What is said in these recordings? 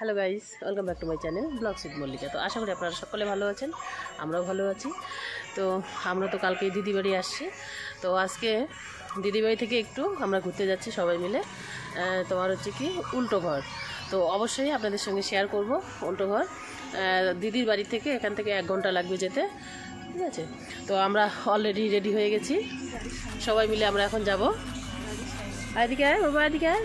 Hello guys, welcome back to my channel blogs with Mallika. তো আশা করি আপনারা সকলে ভালো আছেন, আমরাও ভালো আছি। তো আমরা তো কালকে দিদি বাড়ি আসছি, তো আজকে দিদি বাড়ি থেকে একটু আমরা ঘুরতে যাচ্ছি সবাই মিলে। তোমার হচ্ছে কি উল্টো ঘর, তো অবশ্যই আপনাদের সঙ্গে শেয়ার করব। উল্টো ঘর দিদির বাড়ি থেকে এখান থেকে 1 ঘন্টা লাগবে যেতে, ঠিক আছে? তো আমরা অলরেডি রেডি হয়ে গেছি, সবাই মিলে আমরা এখন যাব। এদিকে আয় বাবা, এদিকে আয়।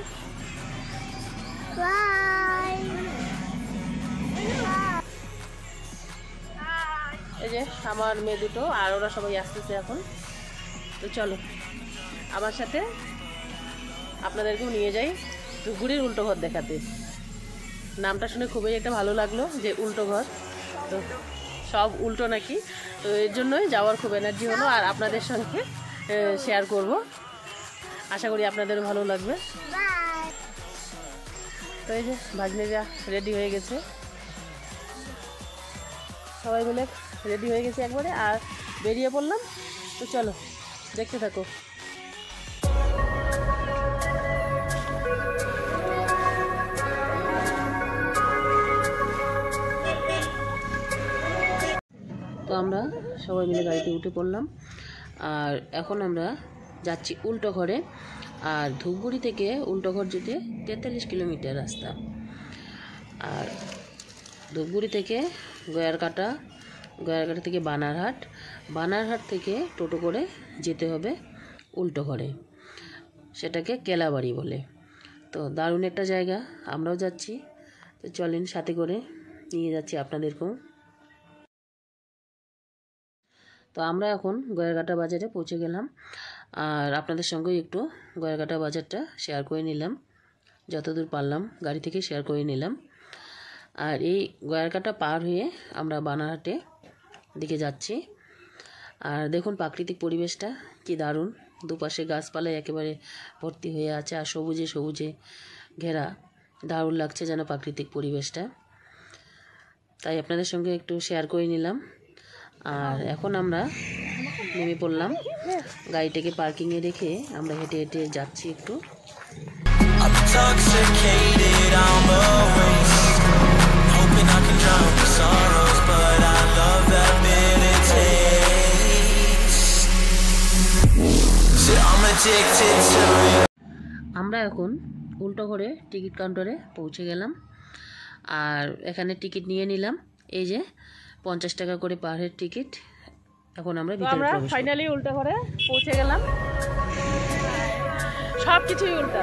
এই যে আমার মেয়ে দুটো আর ওরা সবাই আসতেছে এখন। তো চলো আমার সাথে আপনাদেরকেও নিয়ে যাই ধুপগুড়ির উল্টো ঘর দেখাতে। নামটা শুনে খুবই একটা ভালো লাগলো যে উল্টো ঘর, তো সব উল্টো নাকি, তো এর জন্যই যাওয়ার খুব এনার্জি হলো আর আপনাদের সঙ্গে শেয়ার করব। আশা করি আপনাদেরও ভালো লাগবে। তো এই যে ভাগ্নেরা রেডি হয়ে গেছে, সবাই মিলে রেডি হয়ে গেছে একবারে আর বেরিয়ে পড়লাম। তো চলো দেখতে থাকো। তো আমরা সবাই মিলে গাড়িতে উঠে পড়লাম আর এখন আমরা যাচ্ছি উল্টো ঘরে। আর ধূপগুড়ি থেকে উল্টো ঘর যেতে 43 কিলোমিটার রাস্তা। আর ধূপগুড়ি থেকে গয়ারকাটা, গয়ারকাটা থেকে বানারহাট, বানারহাট থেকে টোটো করে যেতে হবে উল্টো ঘরে, সেটাকে কেলাবাড়ি বলে। তো দারুণ একটা জায়গা, আমরাও যাচ্ছি। তো চলেন, সাথে করে নিয়ে যাচ্ছি আপনাদেরকেও। তো আমরা এখন গয়ারকাটা বাজারে পৌঁছে গেলাম আর আপনাদের সঙ্গে একটু গয়ারকাটা বাজারটা শেয়ার করে নিলাম, যতদূর পারলাম গাড়ি থেকে শেয়ার করে নিলাম। আর এই গয়ারকাটা পার হয়ে আমরা বানারহাটে দিকে যাচ্ছি। আর দেখুন প্রাকৃতিক পরিবেশটা কি দারুণ, দুপাশে গাছপালায় একেবারে ভর্তি হয়ে আছে আর সবুজে সবুজে ঘেরা, দারুণ লাগছে যেন প্রাকৃতিক পরিবেশটা। তাই আপনাদের সঙ্গে একটু শেয়ার করে নিলাম। আর এখন আমরা নেমে পড়লাম, গাড়িটাকে পার্কিংয়ে রেখে আমরা হেঁটে হেঁটে যাচ্ছি একটু। আমরা এখন উল্টো ঘরে টিকিট কাউন্টারে পৌঁছে গেলাম আর এখানে টিকিট নিয়ে নিলাম। এই যে 50 টাকা করে পার হেড টিকিট। এখন আমরা ফাইনালি উল্টো ঘরে পৌঁছে গেলাম, সব কিছুই উল্টা,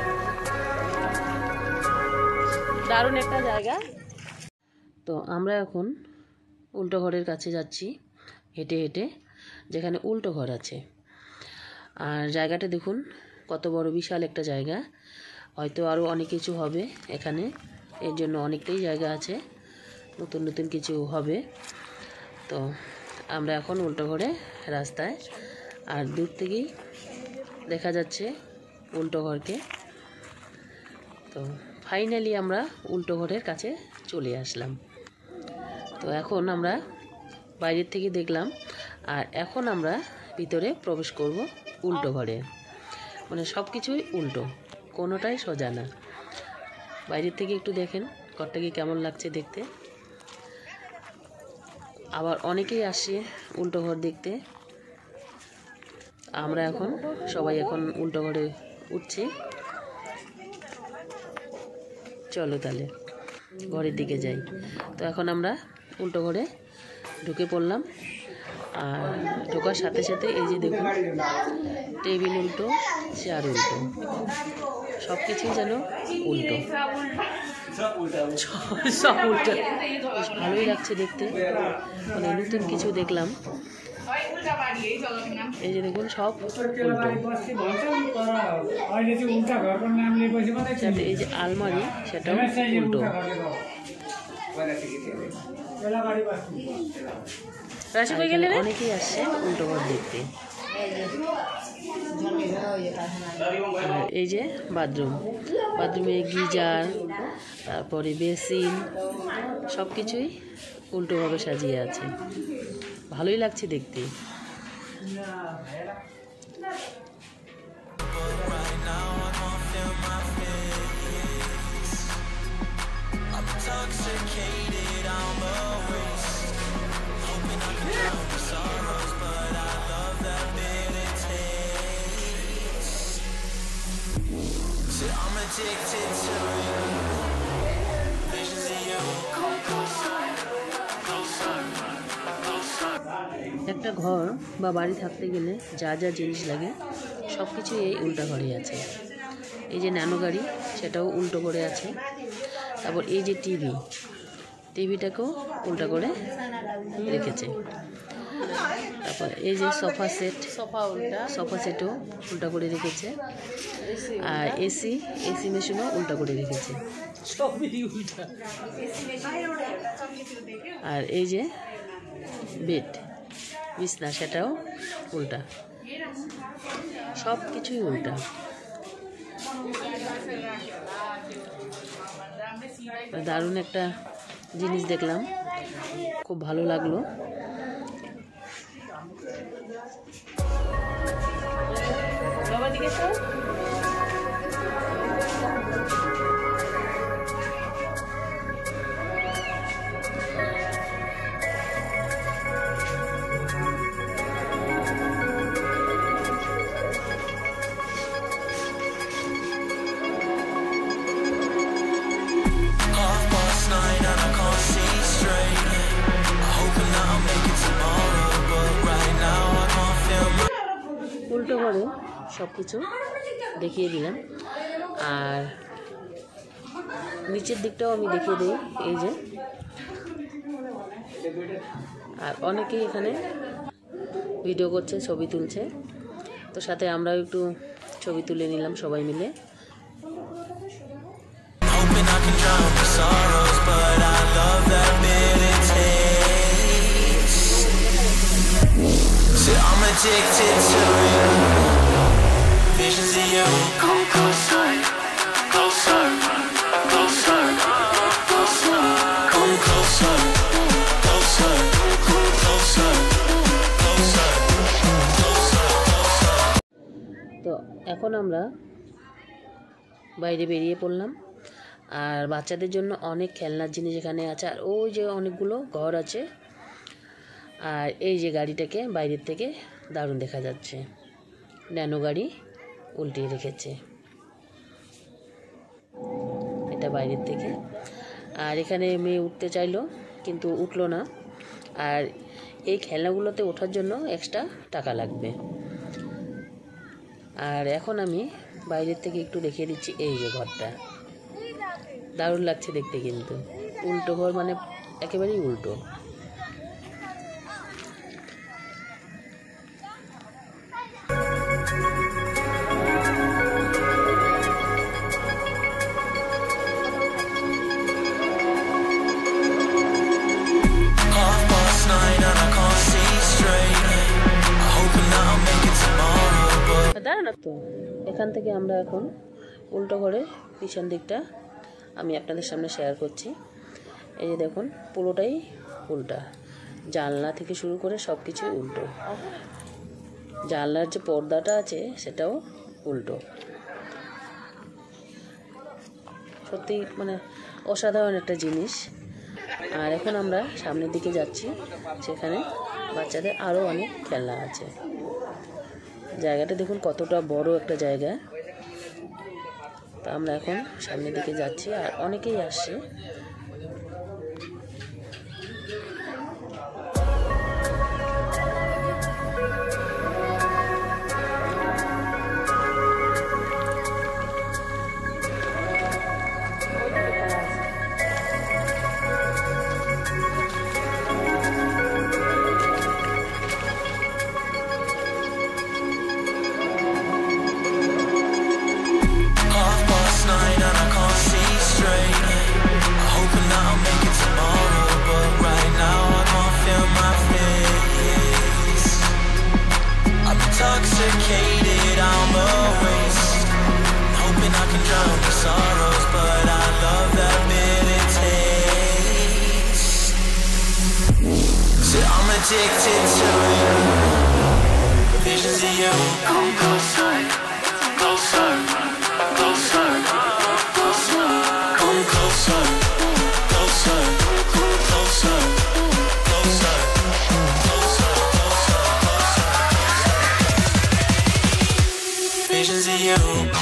দারুণ একটা জায়গা। তো আমরা এখন উল্টো ঘরের কাছে যাচ্ছি হেঁটে হেঁটে, যেখানে উল্টো ঘর আছে। আর জায়গাটা দেখুন কত বড়, বিশাল একটা জায়গা। হয়তো আরও অনেক কিছু হবে এখানে, এর জন্য অনেকটাই জায়গা আছে, নতুন নতুন কিছু হবে। তো আমরা এখন উল্টো ঘরে রাস্তায়, আর দূর থেকেই দেখা যাচ্ছে উল্টো ঘরকে। তো ফাইনালি আমরা উল্টো ঘরের কাছে চলে আসলাম। তো এখন আমরা বাইরের থেকে দেখলাম আর এখন আমরা ভিতরে প্রবেশ করব উল্টো ঘরে। মানে সব কিছুই উল্টো, কোনোটাই সোজা না। বাইরের থেকে একটু দেখেন ঘরটাকে কেমন লাগছে দেখতে। আবার অনেকেই আসে উল্টো ঘর দেখতে। আমরা এখন সবাই এখন উল্টো ঘরে উঠছি। চলো তাহলে ঘরের দিকে যাই। তো এখন আমরা উল্টো ঘরে ঢুকে পড়লাম আর ঢোকার সাথে সাথে এই যে দেখুন টেবিল উল্টো, চেয়ার উল্টো, সব কিছুই যেন উল্টো, সব উল্টো। ভালোই লাগছে দেখতে, মানে নতুন কিছু দেখলাম। এই যে দেখুন সব উল্টো। এই যে আলমারি, সেটাও উল্টো। অনেকেই আসছে উল্টো ঘর দেখতে। এই যে বাথরুম, বাথরুমে গিজার, তারপরে বেসিন, সব কিছুই উল্টোভাবে সাজিয়ে আছে, ভালোই লাগছে দেখতে। একটা ঘর বা বাড়ি থাকতে গেলে যা যা জিনিস লাগে সব কিছু এই উল্টা ঘরে আছে। এই যে ন্যানো গাড়ি, সেটাও উল্টো করে আছে। তারপর এই যে টিভিটাকেও উল্টা করে রেখেছে। তারপর এই যে সোফা সেটও উল্টা করে রেখেছে। আর এসি মেশিনও উল্টা করে রেখেছে। আর এই যে বেড, বিছনা, সেটাও উল্টা। সব কিছুই উল্টা। দারুণ একটা জিনিস দেখলাম, খুব ভালো লাগলো। উল্টো ঘরে সব কিছু দেখিয়ে দিলাম। আর নিচের দিকটাও আমি দেখিয়ে দিই। এই যে, আর অনেকেই এখানে ভিডিও করছে, ছবি তুলছে। তো সাথে আমরাও একটু ছবি তুলে নিলাম সবাই মিলে। Addicted to you, visions of you. Come closer, closer, closer, closer. Come closer, closer, closer, closer, closer, closer. তো এখন আমরা বাইরে বেরিয়ে পড়লাম। আর বাচ্চাদের জন্য অনেক খেলনার জিনিস এখানে আছে। আর ওই যে অনেকগুলো ঘর আছে। আর এই যে গাড়িটাকে বাইরের থেকে দারুণ দেখা যাচ্ছে। ন্যানো গাড়ি উল্টিয়ে রেখেছে এটা বাইরের থেকে। আর এখানে মেয়ে উঠতে চাইলো কিন্তু উঠলো না। আর এই খেলনাগুলোতে ওঠার জন্য এক্সট্রা টাকা লাগবে। আর এখন আমি বাইরের থেকে একটু দেখিয়ে দিচ্ছি। এই যে ঘরটা দারুণ লাগছে দেখতে, কিন্তু উল্টো ঘর, মানে একেবারেই উল্টো। দাঁড়ান তো, এখান থেকে আমরা এখন উল্টো ঘরের পিছন দিকটা আমি আপনাদের সামনে শেয়ার করছি। এই যে দেখুন, পুরোটাই উল্টা। জানলা থেকে শুরু করে সব কিছুই উল্টো। জানলার যে পর্দাটা আছে সেটাও উল্টো। সত্যি মানে অসাধারণ একটা জিনিস। আর এখন আমরা সামনের দিকে যাচ্ছি, সেখানে বাচ্চাদের আরও অনেক খেলনা আছে। জায়গাটা দেখুন কতটা বড় একটা জায়গা। তো আমরা এখন সামনের দিকে যাচ্ছি, আর অনেকেই আসছে। Intoxicated, I'm a waste, hoping I can drown the sorrows, but I love that bitter taste. So I'm addicted to you, visions of you. Come closer, closer, closer, closer. Come closer, closer. you.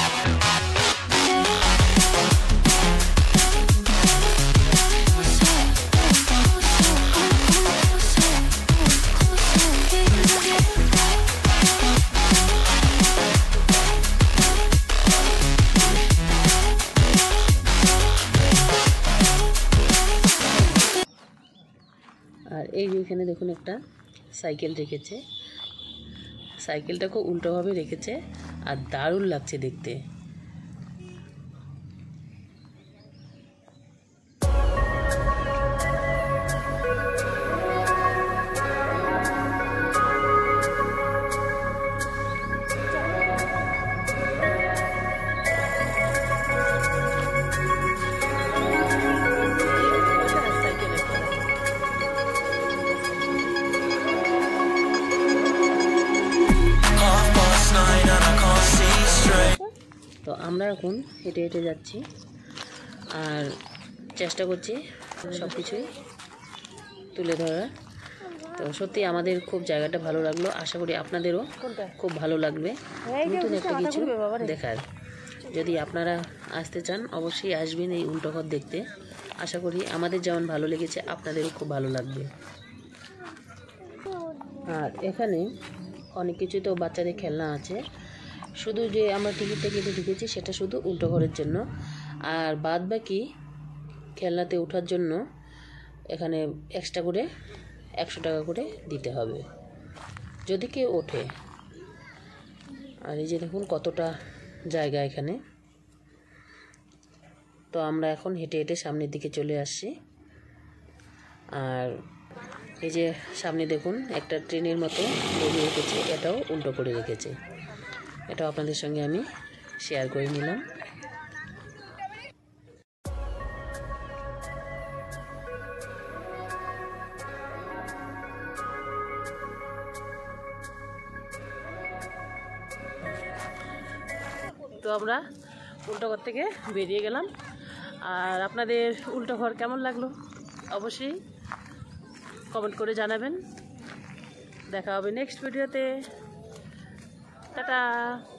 আর এই যে এখানে দেখুন একটা cycle রেখেছে, সাইকেলটাকে উল্টোভাবে রেখেছে আর দারুণ লাগছে দেখতে। তো আমরা এখন হেঁটে হেঁটে যাচ্ছি আর চেষ্টা করছি সব কিছুই তুলে ধরার। তো সত্যি আমাদের খুব জায়গাটা ভালো লাগলো, আশা করি আপনাদেরও খুব ভালো লাগবে নতুন একটা কিছু দেখার। যদি আপনারা আসতে চান অবশ্যই আসবেন এই উল্টো ঘর দেখতে, আশা করি আমাদের যেমন ভালো লেগেছে আপনাদেরও খুব ভালো লাগবে। আর এখানে অনেক কিছু তো বাচ্চাদের খেলনা আছে, শুধু যে আমরা টিকিটটা কেটে ঢুকেছি সেটা শুধু উল্টো ঘরের জন্য, আর বাদ বাকি খেলনাতে ওঠার জন্য এখানে এক্সট্রা করে 100 টাকা করে দিতে হবে যদি কেউ ওঠে। আর এই যে দেখুন কতটা জায়গা এখানে। তো আমরা এখন হেঁটে হেঁটে সামনের দিকে চলে আসছি। আর এই যে সামনে দেখুন একটা ট্রেনের মতো তৈরি রেখেছে, এটাও উল্টো করে রেখেছে, এটাও আপনাদের সঙ্গে আমি শেয়ার করে নিলাম। তো আমরা উল্টো ঘর থেকে বেরিয়ে গেলাম। আর আপনাদের উল্টো ঘর কেমন লাগলো অবশ্যই কমেন্ট করে জানাবেন। দেখা হবে নেক্সট ভিডিওতে। টাটা।